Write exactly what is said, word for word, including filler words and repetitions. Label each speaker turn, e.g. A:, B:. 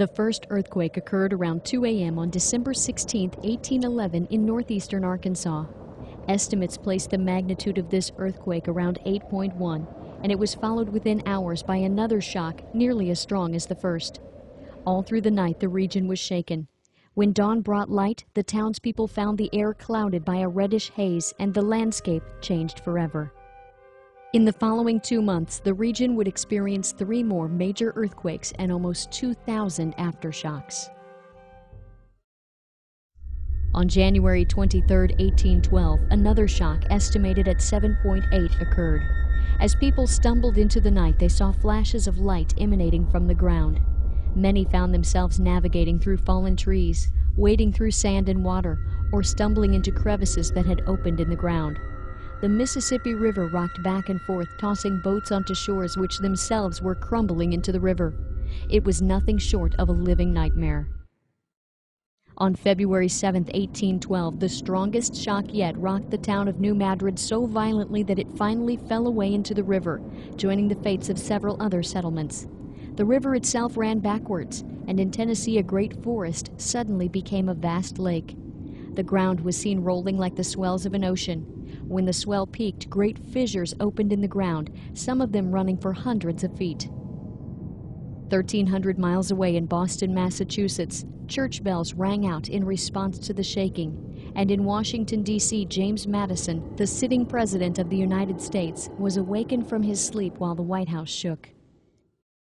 A: The first earthquake occurred around two A M on December sixteenth, eighteen eleven in northeastern Arkansas. Estimates place the magnitude of this earthquake around eight point one, and it was followed within hours by another shock nearly as strong as the first. All through the night, the region was shaken. When dawn brought light, the townspeople found the air clouded by a reddish haze, and the landscape changed forever. In the following two months, the region would experience three more major earthquakes and almost two thousand aftershocks. On January twenty-third, eighteen twelve, another shock estimated at seven point eight occurred. As people stumbled into the night, they saw flashes of light emanating from the ground. Many found themselves navigating through fallen trees, wading through sand and water, or stumbling into crevices that had opened in the ground. The Mississippi River rocked back and forth, tossing boats onto shores which themselves were crumbling into the river. It was nothing short of a living nightmare. On February seventh, eighteen twelve, the strongest shock yet rocked the town of New Madrid so violently that it finally fell away into the river, joining the fates of several other settlements. The river itself ran backwards, and in Tennessee a great forest suddenly became a vast lake. The ground was seen rolling like the swells of an ocean. When the swell peaked, great fissures opened in the ground, some of them running for hundreds of feet. thirteen hundred miles away in Boston, Massachusetts, church bells rang out in response to the shaking, and in Washington, D C, James Madison, the sitting president of the United States, was awakened from his sleep while the White House shook.